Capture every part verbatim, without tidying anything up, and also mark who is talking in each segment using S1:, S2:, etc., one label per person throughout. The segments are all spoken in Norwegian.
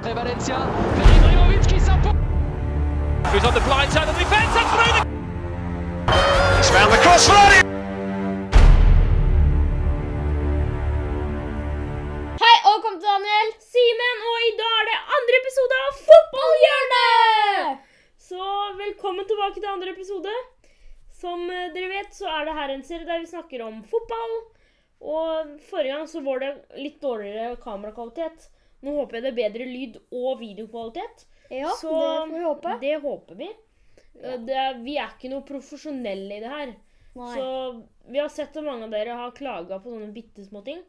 S1: Valencia, Ibrahimovic qui s'impose.
S2: Who's on the blind side of the defence and through the...
S3: He's found the cross for it!
S4: Hei og velkommen til Daniel, Simen, og i dag er det andre episode av Fotballhjørnet! Så velkommen tilbake til andre episode. Som dere vet så er det her en serie der vi snakker om fotball. Og forrige gang så var det litt dårligere kamerakvalitet. Nå håper jeg det er bedre lyd og videokvalitet.
S5: Ja,
S4: så
S5: det får vi håpe.
S4: Det håper vi. Det er, vi er ikke noe profesjonelle i det her.
S5: Nei.
S4: Så vi har sett at mange av dere har klaget på sånne bittesmå ting.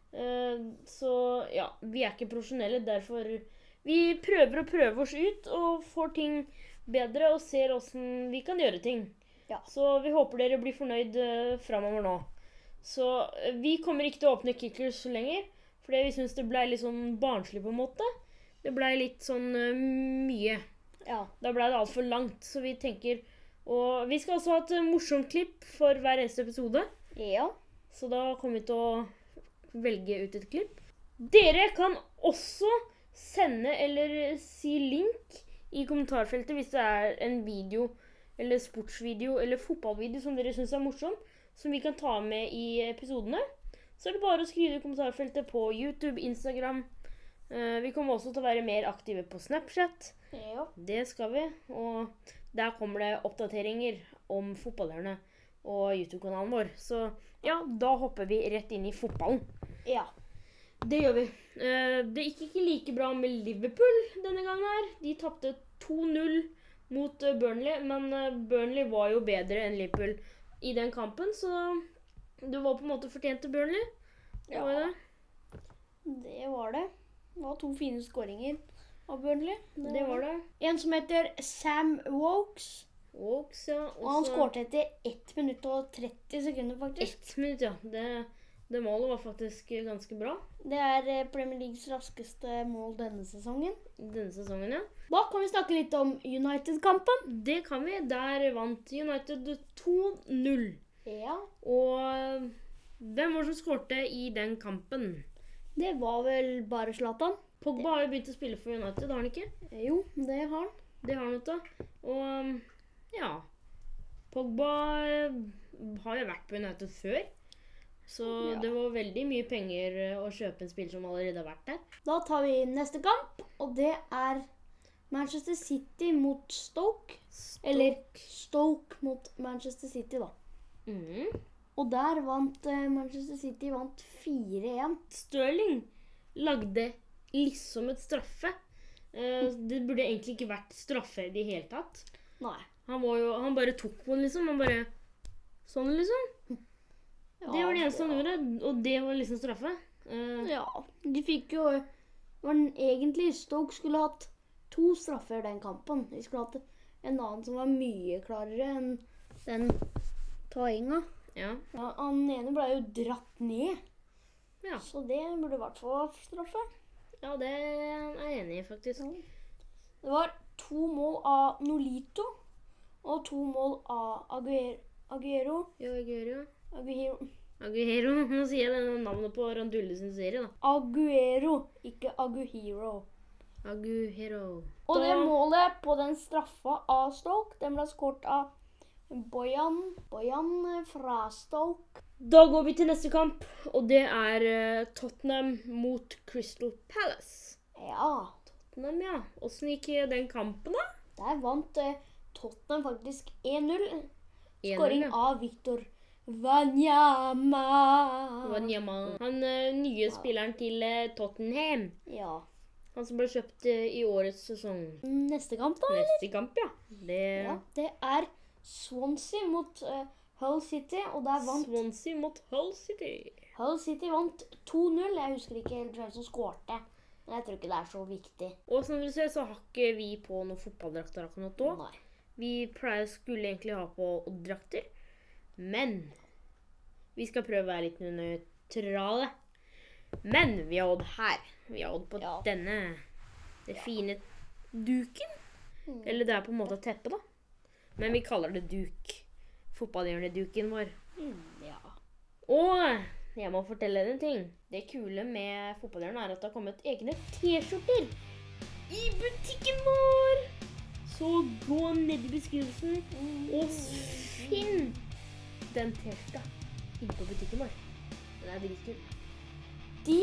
S4: Så ja, vi er ikke profesjonelle, derfor vi prøver å prøve oss ut og får ting bedre og ser hvordan vi kan gjøre ting.
S5: Ja.
S4: Så vi håper dere blir fornøyd fremover nå. Så vi kommer ikke til å åpne kickers lenger, fordi vi synes det ble litt sånn barnslig på en måte. Det ble litt sånn uh, mye.
S5: Ja.
S4: Da ble det alt for langt, så vi tenker... Og vi skal også ha et morsomt klipp for hver eneste episode.
S5: Ja.
S4: Så da kommer vi til å velge ut et klipp. Dere kan også sende eller si link i kommentarfeltet hvis det er en video, eller sportsvideo, eller fotballvideo som dere synes er morsom, som vi kan ta med i episodene. Så er det bare å skrive i kommentarfeltet på YouTube, Instagram. Uh, vi kommer også til å være mer aktive på Snapchat.
S5: Ja.
S4: Det skal vi. Og der kommer det oppdateringer om fotballhjørnet og YouTube-kanalen vår. Så ja, da hopper vi rett inn i fotballen.
S5: Ja.
S4: Det gjør vi. Uh, det gikk ikke like bra med Liverpool denne gangen her. De tappte to null mot uh, Burnley, men uh, Burnley var jo bedre enn Liverpool i den kampen, så det var på en måte fortjent til Burnley.
S5: Ja.
S4: Var det?
S5: Det var det. Det var to fine skåringer av Burnley.
S4: Det, det var det.
S5: En som heter Sam Wokes.
S4: Wokes, ja.
S5: Og han skårte etter ett minutt og tretti sekunder, faktisk.
S4: Ett minutt, ja. Det, det målet var faktisk ganske bra.
S5: Det er Premier Leagues raskeste mål denne sesongen.
S4: Denne sesongen, ja.
S5: Da kan vi snakke litt om United-kampen.
S4: Det kan vi. Der vant United to null.
S5: Ja.
S4: Og hvem var det som skårte i den kampen?
S5: Det var vel bare Zlatan.
S4: Pogba har jo begynt å spille for United, har han ikke?
S5: Jo, det har han.
S4: Det har han, vet du. Og ja, Pogba har jo vært på United før. Så
S5: ja.
S4: Det var veldig mye penger å kjøpe en spiller som allerede har vært der.
S5: Da tar vi neste kamp, og det er Manchester City mot Stoke.
S4: Stoke.
S5: Eller Stoke mot Manchester City, da.
S4: Mm.
S5: Og der vant uh, Manchester City vant fire én.
S4: Sterling lagde liksom et straffe. Uh, det burde egentlig ikke vært straffe i det hele tatt.
S5: Nei.
S4: Han, var jo, han bare tok på den liksom. Han bare sånn liksom.
S5: Ja,
S4: det var det eneste
S5: ja.
S4: han gjorde, og det var liksom straffe. Uh,
S5: Ja, de fikk jo var egentlig Stoke skulle hatt to straffer den kampen. De skulle hatt en annen som var mye klarere enn den tainga.
S4: ja.
S5: Ja, han ene ble jo dratt ned.
S4: Ja.
S5: Så det burde i hvert fall vært straffe.
S4: ja, det er jeg enig i faktisk.
S5: Det var to mål av Nolito og to mål av Aguero. Aguero.
S4: Jo, Aguero.
S5: Aguero.
S4: Aguero, nå sier jeg denne navnet på Randulle sin serie da.
S5: Aguero, ikke Aguero.
S4: Aguero.
S5: Og
S4: Da-
S5: det målet på den straffa av Stoke, den ble skåret av Bojan, Bojan fra Stoke.
S4: Da går vi til neste kamp, og det er eh, Tottenham mot Crystal Palace.
S5: Ja,
S4: Tottenham, ja. Hvordan gikk den kampen da?
S5: der vant eh, Tottenham faktisk én null.
S4: en null,
S5: Skåring
S4: ja.
S5: av Victor Wanyama.
S4: Wanyama. Han eh, nye spilleren til eh, Tottenham.
S5: Ja.
S4: Han som ble kjøpt eh, i årets sesong.
S5: Neste kamp da?
S4: Neste kamp, ja. Det
S5: Ja, det er Swansea mot uh, Hull City, og der vant
S4: Swansea mot Hull City.
S5: Hull City vant to null. Jeg husker ikke helt hvem som skårte, men jeg tror ikke det er så viktig.
S4: Og som dere ser, så har ikke vi på noen fotballdrakter akkurat nå.
S5: Nei.
S4: Vi pleier skulle egentlig ha på drakter, men vi skal prøve å være litt nøytrale. Men vi har hatt her. Vi har hatt på
S5: Ja.
S4: denne, det fine duken. Eller det er på en måte teppe da. Men vi kaller det duk. Fotballhjørneduken vår.
S5: Ja.
S4: Og jeg må fortelle deg en ting. Det kule med fotballhjørnet er at det har kommet egne t-skjorter. i butikken vår. Så gå ned i beskrivelsen og finn den t-skjorta inne på butikken vår. Den er dritkul.
S5: De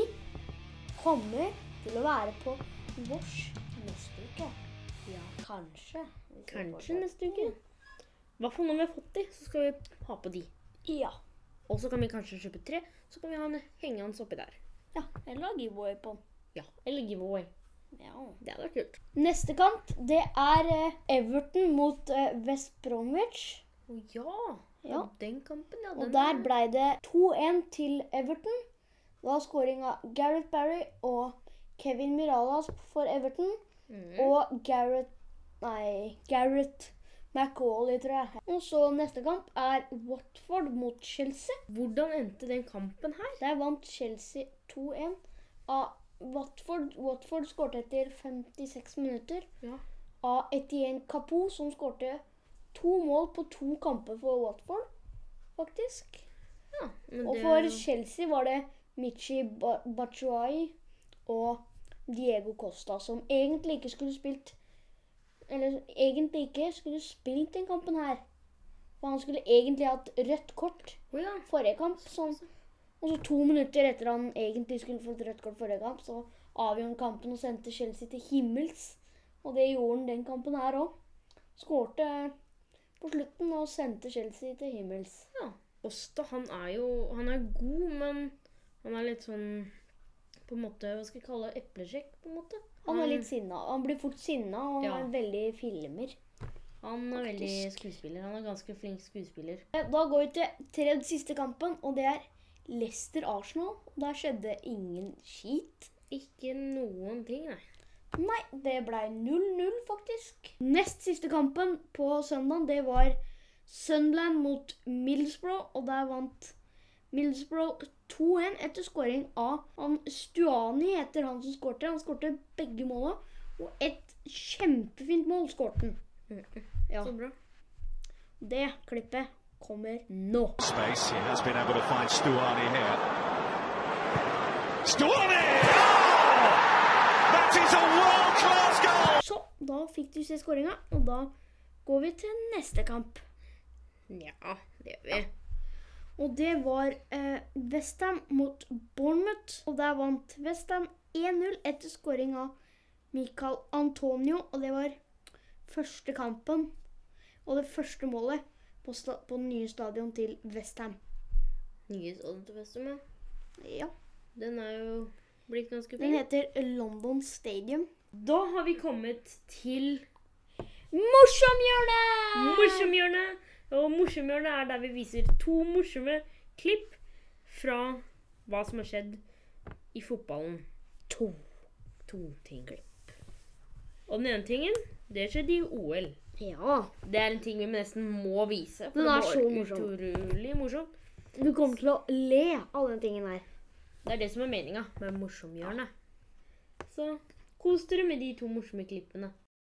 S5: kommer til å være på vårs neste uke. Ja, kanskje.
S4: Kanskje neste uke. Hva for når vi har fått de, så skal vi ha på de.
S5: Ja.
S4: Og så kan vi kanskje kjøpe tre, så kan vi ha den hengende oppi der.
S5: Ja, eller giveaway på den.
S4: Ja, eller giveaway.
S5: Ja.
S4: Det hadde vært kult.
S5: Neste kamp, det er eh, Everton mot eh, West Bromwich.
S4: Å ja,
S5: Ja.
S4: den kampen, ja.
S5: Og
S4: Den
S5: der ble det to en til Everton. Det var scoring av Gareth Barry og Kevin Miralas for Everton.
S4: Mm.
S5: Og Gareth, nei, Gareth McAuley, tror jeg. Og så neste kamp er Watford mot Chelsea.
S4: Hvordan endte den kampen her?
S5: Der vant Chelsea to en av Watford. Watford skårte etter femtiseks minutter
S4: Ja.
S5: av Etienne Capoe, som skårte to mål på to kamper for Watford, faktisk.
S4: Ja, men
S5: Og
S4: det...
S5: for Chelsea var det Michi Ba- Batshuayi og Diego Costa, som egentlig ikke skulle spilt, eller egentlig ikke skulle spilt den kampen her. For han skulle egentlig hatt rødt kort
S4: Å ja.
S5: forrige kamp, sånn. Og så to minutter etter han egentlig skulle fått rødt kort forrige kamp, så avgjorde han kampen og sendte Chelsea til himmels. Og det gjorde han den kampen her også. Skårte på slutten og sendte Chelsea til himmels.
S4: Ja. Osta, han er jo, han er god, men han er litt sånn, på en måte, hva skal jeg kalle det, eplesjekk, på en måte.
S5: Han er litt sinna. Han blir fort sinna, og han
S4: Ja.
S5: er veldig filmer.
S4: Han er veldig
S5: Faktisk.
S4: skuespiller, han er ganske flink skuespiller.
S5: Da går vi til tredje siste kampen, og det er Leicester-Arsenal. Der skjedde ingen skit.
S4: Ikke noen ting, nei.
S5: Nei, det ble null null faktisk. Nest siste kampen på søndag, det var Sunderland mot Middlesbrough, og der vant Middlesbrough to en etter scoring av han Stuani, heter han som skårte. Han skårte begge målene, og et kjempefint mål skårte han. Ja,
S4: Så bra.
S5: det klippet kommer nå.
S3: Space, he has been able to find Stuani here. Stuani! Oh! That is a world-class goal!
S5: Så, da fikk du se scoringa, og da går vi til neste kamp.
S4: Ja, det gjør vi.
S5: Og det var eh, West Ham mot Bournemouth. Og der vant West Ham en null etter scoring av Michael Antonio. Og det var første kampen og det første målet på, sta- på den nye stadion til West Ham.
S4: Nye stadion til Vestum, ja.
S5: Ja,
S4: Den er jo blitt ganske fin.
S5: den heter London Stadium.
S4: Da har vi kommet til
S5: Morsomhjørnet!
S4: morsomhjørnet. Og morsomhjørnet er der vi viser to morsomme klipp fra hva som har skjedd i fotballen. To. To ting. Og den ene tingen, det skjedde i O L.
S5: Ja,
S4: Det er en ting vi nesten må vise. For
S5: Den
S4: det
S5: er
S4: var
S5: så morsom.
S4: utrolig morsom.
S5: du kommer til å le av den tingen her.
S4: Det er det som er meninga med morsomhjørnet. Så kos dere med de to morsomme klippene.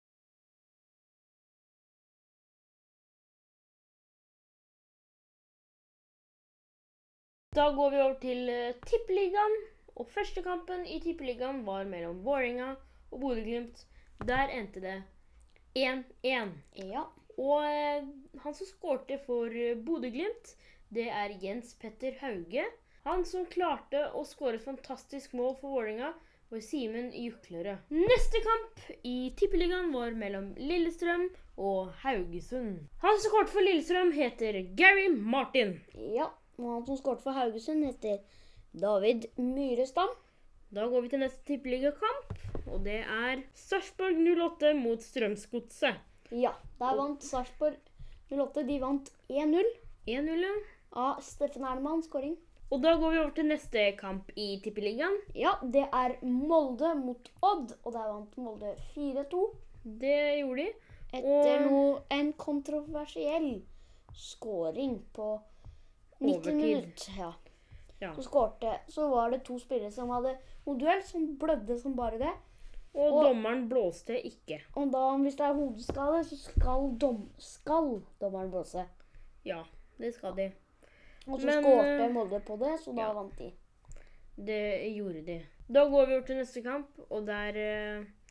S4: Da går vi over til uh, Tippeligaen. Og første kampen i Tippeligaen var mellom Vålerenga og Bodø/Glimt. Der endte det en en.
S5: Ja,
S4: Og eh, han som skårte for eh, Bodø/Glimt, det er Jens Petter Hauge. Han som klarte å skåre et fantastisk mål for Vålerenga, var Simen Juklerød. Neste kamp i Tippeligaen var mellom Lillestrøm og Haugesund. Han som skårte for Lillestrøm heter Gary Martin.
S5: ja. Og han som skårte for Haugesund heter David Myrestam.
S4: Da går vi til neste tippeligakamp, og det er Sarpsborg null åtte mot Strømsgodset.
S5: Ja, der vant Sarpsborg null åtte. De vant en null
S4: en null, ja.
S5: av Steffen Ernemann skåring.
S4: Og da går vi over til neste kamp i Tippeligaen.
S5: Ja, det er Molde mot Odd, og der vant Molde fire to.
S4: Det gjorde de.
S5: Etter
S4: Og-
S5: noe, en kontroversiell skåring på nitti
S4: Overtid.
S5: minutter. Ja.
S4: Ja.
S5: Så skårte, så var det to spillere som hadde noe duell, som blødde som bare det.
S4: Og,
S5: Og-
S4: dommeren blåste ikke.
S5: Og da, hvis det er hodeskade, så skal, dom, skal dommeren blåse.
S4: Ja, det skal de.
S5: Og så
S4: Men,
S5: skårte
S4: eh,
S5: Molde på det, så da
S4: ja.
S5: vant de.
S4: Det gjorde de. Da går vi over til neste kamp, og der eh,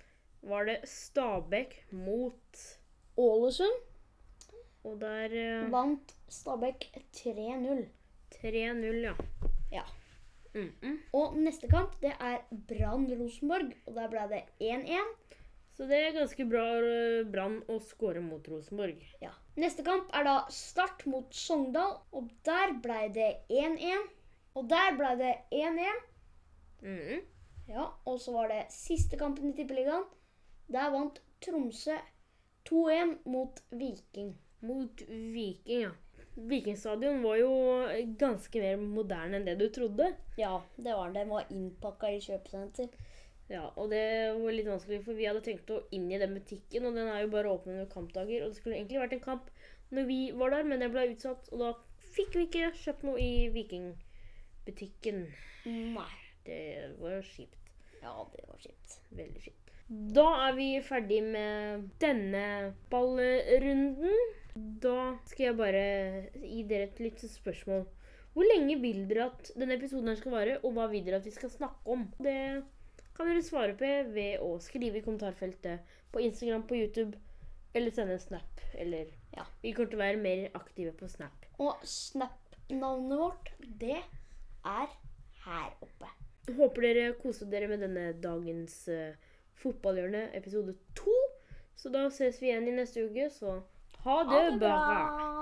S4: var det Stabæk mot
S5: Ålesund
S4: Og der eh,
S5: vant Stabæk tre null.
S4: tre null, ja.
S5: Ja.
S4: Mm -mm.
S5: Og neste kamp, det er Brann Rosenborg, og der ble det én én.
S4: Så det er ganske bra eh, Brann å score mot Rosenborg.
S5: Ja. Neste kamp er da Start mot Sogndal, og der ble det én én. Og der ble det én én.
S4: Mm -mm.
S5: Ja, og så var det siste kampen i Tippeligaen. Der vant Tromsø to én mot Viking.
S4: Mot Viking, ja. Vikingstadion var jo ganske mer moderne enn det du trodde.
S5: Ja, det var det. Den var innpakket i kjøpesenter.
S4: Ja, og det var litt vanskelig, for vi hadde tenkt å inn i den butikken, og den er jo bare åpen under kampdager, og det skulle egentlig vært en kamp når vi var der, men det ble utsatt, og da fikk vi ikke kjøpt noe i Vikingbutikken.
S5: Nei.
S4: Det var kjipt.
S5: Ja, det var kjipt.
S4: Veldig kjipt. Da er vi ferdig med denne ballrunden. Da skal jeg bare gi dere et litt spørsmål. Hvor lenge vil dere at denne episoden her skal vare, og hva vil dere at vi skal snakke om? Det kan dere svare på ved å skrive i kommentarfeltet på Instagram, på YouTube, eller sende en snap. Eller,
S5: ja,
S4: vi kommer til å være mer aktive på snap.
S5: Og snap-navnet vårt, det er her oppe.
S4: Håper dere koser dere med denne dagens uh, fotballhjørne, episode to. Så da ses vi igjen i neste uke, så ha det,
S5: Ha det bra!
S4: bra!